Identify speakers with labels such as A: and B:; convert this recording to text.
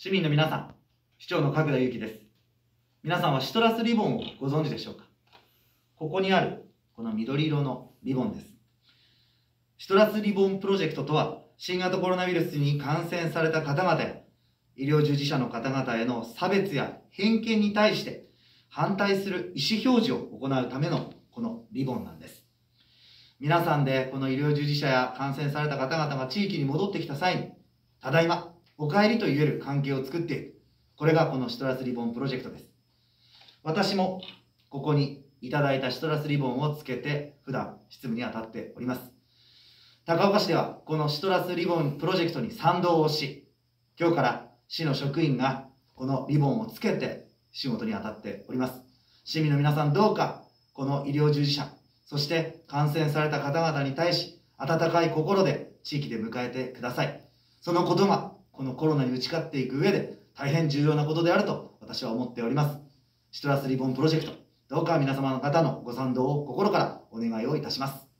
A: 市民の皆さん、市長の角田裕樹です。皆さんはシトラスリボンをご存知でしょうか。ここにあるこの緑色のリボンです。シトラスリボンプロジェクトとは、新型コロナウイルスに感染された方々や医療従事者の方々への差別や偏見に対して反対する意思表示を行うためのこのリボンなんです。皆さんでこの医療従事者や感染された方々が地域に戻ってきた際に、ただいま、お帰りと言える関係を作っていく。これがこのシトラスリボンプロジェクトです。私もここにいただいたシトラスリボンをつけて普段執務に当たっております。高岡市ではこのシトラスリボンプロジェクトに賛同をし、今日から市の職員がこのリボンをつけて仕事に当たっております。市民の皆さん、どうかこの医療従事者、そして感染された方々に対し温かい心で地域で迎えてください。そのことがこのコロナに打ち勝っていく上で大変重要なことであると私は思っております。シトラスリボンプロジェクト、どうか皆様方のご賛同を心からお願いをいたします。